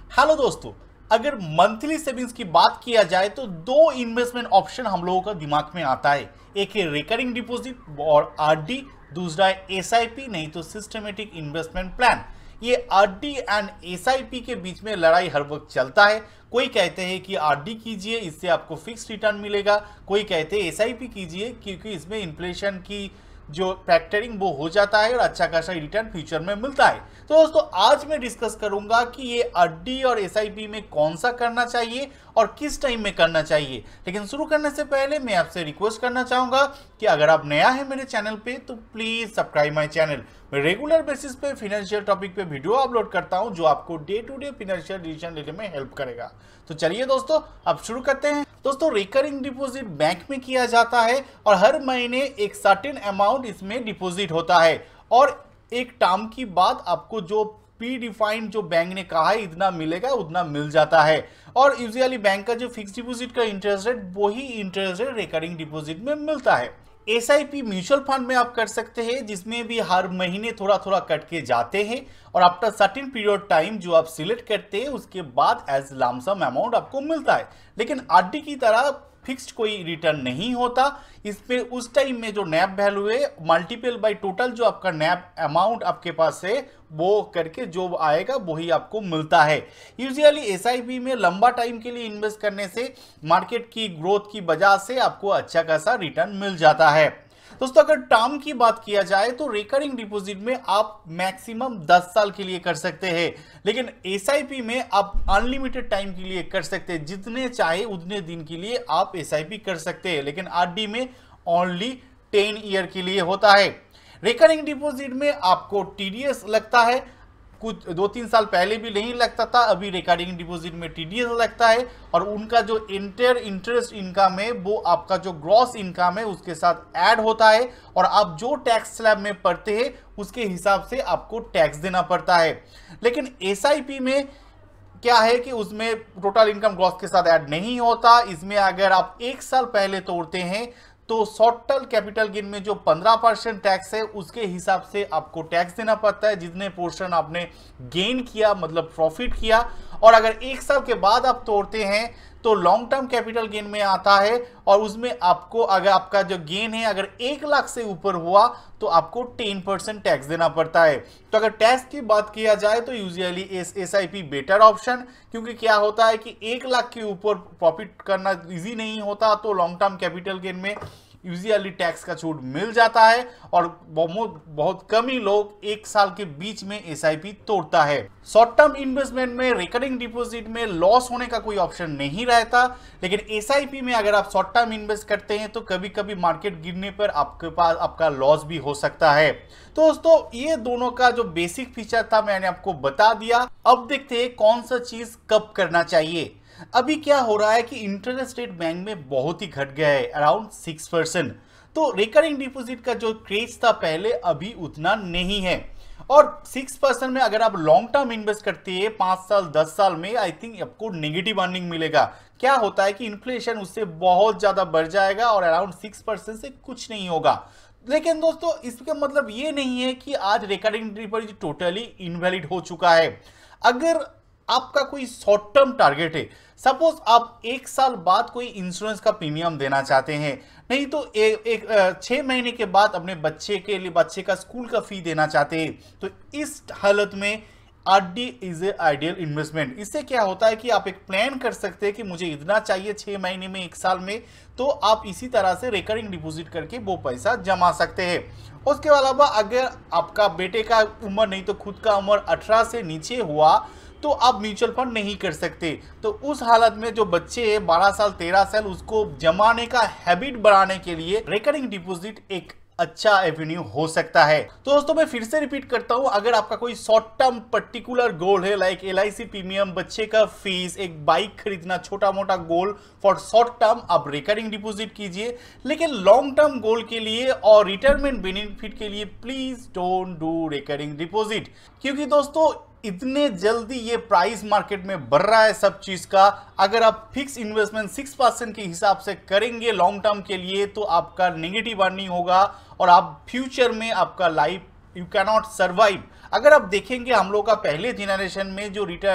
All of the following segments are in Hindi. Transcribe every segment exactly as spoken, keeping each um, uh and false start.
हेलो दोस्तों, अगर मंथली सेविंग्स की बात किया जाए तो दो इन्वेस्टमेंट ऑप्शन हम लोगों का दिमाग में आता है। एक है रिकरिंग डिपॉजिट और आरडी, दूसरा है एसआईपी नहीं तो सिस्टमेटिक इन्वेस्टमेंट प्लान। ये आरडी एंड एसआईपी के बीच में लड़ाई हर वक्त चलता है। कोई कहते हैं कि आरडी कीजिए, इससे आपको फिक्स रिटर्न मिलेगा। कोई कहते हैं एसआईपी कीजिए क्योंकि इसमें इन्फ्लेशन की जो फैक्टरिंग वो हो जाता है और अच्छा खासा रिटर्न फ्यूचर में मिलता है। तो दोस्तों आज मैं डिस्कस करूंगा कि ये आरडी और एसआईपी में कौन सा करना चाहिए और किस टाइम में करना चाहिए। लेकिन शुरू करने से पहले मैं आपसे रिक्वेस्ट करना चाहूंगा कि अगर आप नया है मेरे चैनल पे तो प्लीज सब्सक्राइब माय चैनल। मैं रेगुलर बेसिस पे फाइनेंशियल टॉपिक पे वीडियो अपलोड करता हूं जो आपको day to day financial decision लेने में हेल्प करेगा। तो चलिए दोस्तों अब शुरू करते हैं। दोस्तों रिकरिंग डिपॉजिट बैंक में किया जाता है और हर महीने एक सर्टेन अमाउंट इसमें डिपॉजिट होता है और एक टर्म की बाद आपको जो प्री डिफाइंड जो बैंक ने कहा है इतना मिलेगा उतना मिल जाता है। और यूजुअली बैंक का जो फिक्स डिपॉजिट का इंटरेस्ट रेट वही इंटरेस्ट रेट रिकरिंग डिपॉजिट में मिलता है। एसआईपी म्यूचुअल फंड में आप कर सकते हैं जिसमें भी हर महीने थोड़ा थोड़ा कट के जाते हैं और आफ्टर सर्टेन पीरियड टाइम जो आप सिलेक्ट करते हैं उसके बाद एज लमसम अमाउंट आपको मिलता है। लेकिन आरडी की तरह फिक्स्ड कोई रिटर्न नहीं होता। इसमें उस टाइम में जो नैप वैल्यू है मल्टीपल बाय टोटल जो आपका नैप अमाउंट आपके पास है वो करके जो आएगा वही आपको मिलता है। यूजुअली एसआईपी में लंबा टाइम के लिए इन्वेस्ट करने से मार्केट की ग्रोथ की वजह से आपको अच्छा खासा रिटर्न मिल जाता है। दोस्तों अगर टर्म की बात किया जाए तो रिकरिंग डिपॉजिट में आप मैक्सिमम दस साल के लिए कर सकते हैं, लेकिन एसआईपी में आप अनलिमिटेड टाइम के लिए कर सकते हैं। जितने चाहे उतने दिन के लिए आप एसआईपी कर सकते हैं, लेकिन आरडी में ओनली टेन ईयर के लिए होता है। रिकरिंग डिपॉजिट में आपको टीडीएस लगता है, कुछ दो तीन साल पहले भी नहीं लगता था, अभी रिकरिंग डिपॉजिट में टीडीएस लगता है और उनका जो इंटर इंटरेस्ट इनकम है वो आपका जो ग्रॉस इनकम है उसके साथ ऐड होता है और आप जो टैक्स स्लैब में पड़ते हैं उसके हिसाब से आपको टैक्स देना पड़ता है। लेकिन एसआईपी में क्या है कि उसमें टोटल इनकम ग्रॉस के साथ ऐड नहीं होता। इसमें अगर आप एक साल पहले तोड़ते हैं तो शॉर्ट टर्म कैपिटल गेन में जो पंद्रह परसेंट टैक्स है उसके हिसाब से आपको टैक्स देना पड़ता है जितने पोर्शन आपने गेन किया मतलब प्रॉफिट किया। और अगर एक साल के बाद आप तोड़ते हैं तो लॉन्ग टर्म कैपिटल गेन में आता है और उसमें आपको अगर आपका जो गेन है अगर एक लाख से ऊपर हुआ तो आपको टेन परसेंट टैक्स देना पड़ता है। तो अगर टैक्स की बात किया जाए तो usually S S I P better option, क्योंकि क्या होता है कि एक लाख के ऊपर प्रॉफिट करना इजी नहीं होता तो लॉन्ग टर्म कैपिटल गेन में यूजुअली टैक्स का छूट मिल जाता है और बहुत बहुत कम ही लोग एक साल के बीच में एसआईपी तोड़ता है। शॉर्ट टर्म इन्वेस्टमेंट में रिकरिंग डिपॉजिट में लॉस होने का कोई ऑप्शन नहीं रहता, लेकिन एसआईपी में अगर आप शॉर्ट टर्म इन्वेस्ट करते हैं तो कभी कभी मार्केट गिरने पर आपके पास आपका लॉस भी हो सकता है। तो दोस्तों ये दोनों का जो बेसिक फीचर था मैंने आपको बता दिया। अब देखते हैं कौन सा चीज कब करना चाहिए। अभी क्या हो रहा है कि इंटरेस्ट रेट बैंक में बहुत ही घट गया है, अराउंड सिक्स परसेंट। तो रिकरिंग डिपॉजिट का जो क्रेज था पहले अभी उतना नहीं है और सिक्स परसेंट में अगर आप लॉन्ग टर्म इन्वेस्ट करते हैं पांच साल दस साल में आई थिंक आपको नेगेटिव अर्निंग मिलेगा। क्या होता है कि इन्फ्लेशन उससे बहुत ज्यादा बढ़ जाएगा और अराउंड सिक्स परसेंट से कुछ नहीं होगा। लेकिन दोस्तों इसका मतलब ये नहीं है कि आज रिकरिंग डिपॉजिट टोटली इनवैलिड हो चुका है। अगर आपका कोई शॉर्ट टर्म टारगेट है, सपोज आप एक साल बाद कोई इंश्योरेंस का प्रीमियम देना चाहते हैं, नहीं तो एक, एक छह महीने के बाद अपने बच्चे के लिए बच्चे का स्कूल का फी देना चाहते हैं, तो इस हालत में RD is a ideal investment. इससे क्या होता है कि आप एक प्लान कर सकते हैं कि मुझे इतना चाहिए छह महीने में एक साल में, तो आप इसी तरह से रिकरिंग डिपॉजिट करके वो पैसा जमा सकते हैं। उसके अलावा अगर आपका बेटे का उम्र नहीं तो खुद का उम्र अठारह से नीचे हुआ तो आप म्यूचुअल फंड नहीं कर सकते। तो उस हालत में जो बच्चे हैं बारह साल तेरह साल उसको जमाने का हैबिट बढ़ाने के लिए रिकरिंग डिपॉजिट एक अच्छा एवेन्यू हो सकता है। तो दोस्तों मैं फिर से रिपीट करता हूं, अगर आपका कोई शॉर्ट टर्म पर्टिकुलर गोल है लाइक एलआईसी प्रीमियम, बच्चे का फीस, एक बाइक खरीदना, छोटा मोटा गोल फॉर शॉर्ट टर्म आप रिकरिंग डिपॉजिट कीजिए। लेकिन लॉन्ग टर्म गोल के लिए और रिटायरमेंट बेनिफिट के लिए please don't do recurring deposit, क्योंकि दोस्तों इतने जल्दी ये प्राइस मार्केट में बढ़ रहा है सब चीज का। अगर आप फिक्स इन्वेस्टमेंट सिक्स परसेंट के हिसाब से करेंगे लॉन्ग टर्म के लिए तो आपका नेगेटिव अर्निंग होगा और आप फ्यूचर में आपका life you can not survive. अगर आप देखेंगे हम लोग का पहले जनरेशन में जो रिटायर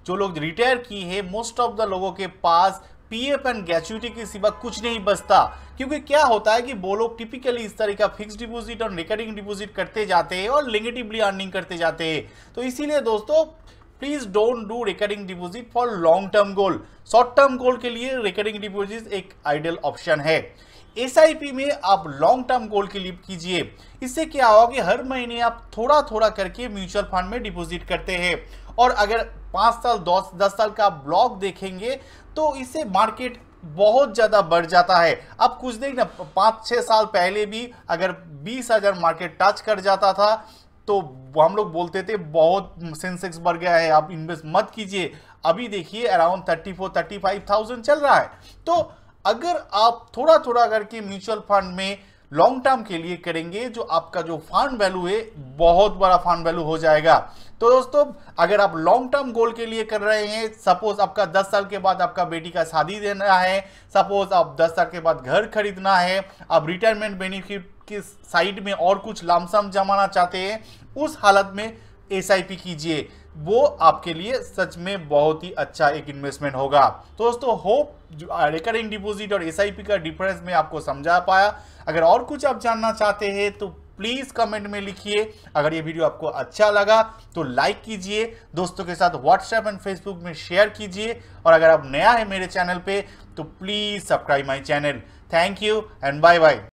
जो लोग रिटायर किए हैं, मोस्ट ऑफ द लोगों के पास पीएफ एंड ग्रेचुइटी के सिवा कुछ नहीं बचता। क्योंकि क्या होता है कि वो लोग टिपिकली इस तरह का फिक्स डिपॉजिट और रिकरिंग डिपॉजिट करते जाते हैं और नेगेटिवली अर्निंग करते जाते हैं। तो इसीलिए दोस्तों please don't do recurring deposit for long term goal. Short term goal के लिए रिकरिंग डिपॉजिट एक आइडियल ऑप्शन है। एसआईपी में आप लॉन्ग टर्म गोल के लिए कीजिए। इससे क्या होगा कि हर महीने आप थोड़ा थोड़ा करके म्यूचुअल फंड में डिपॉजिट करते हैं और अगर पाँच साल दस दस साल का ब्लॉक देखेंगे तो इससे मार्केट बहुत ज़्यादा बढ़ जाता है। अब कुछ देख ना, पाँच छः साल पहले भी अगर बीस हज़ार मार्केट टच कर जाता था तो हम लोग बोलते थे बहुत सेंसेक्स बढ़ गया है, आप इन्वेस्ट मत कीजिए। अभी देखिए around thirty four thirty five thousand चल रहा है। तो अगर आप थोड़ा थोड़ा करके म्यूचुअल फंड में लॉन्ग टर्म के लिए करेंगे, जो आपका जो फंड वैल्यू है बहुत बड़ा फंड वैल्यू हो जाएगा। तो दोस्तों अगर आप लॉन्ग टर्म गोल के लिए कर रहे हैं, सपोज आपका दस साल के बाद आपका बेटी का शादी देना है, सपोज आप दस साल के बाद घर खरीदना है, आप रिटायरमेंट बेनिफिट की साइड में और कुछ लमसम जमाना चाहते हैं, उस हालत में एसआईपी कीजिए। वो आपके लिए सच में बहुत ही अच्छा एक इन्वेस्टमेंट होगा। तो दोस्तों होप रिकरिंग डिपॉजिट और एसआईपी का डिफरेंस मैं आपको समझा पाया। अगर और कुछ आप जानना चाहते हैं तो प्लीज कमेंट में लिखिए। अगर ये वीडियो आपको अच्छा लगा तो लाइक कीजिए, दोस्तों के साथ व्हाट्सएप एंड फेसबुक में शेयर कीजिए और अगर आप नया है मेरे चैनल पे तो please subscribe my channel. Thank you and bye bye.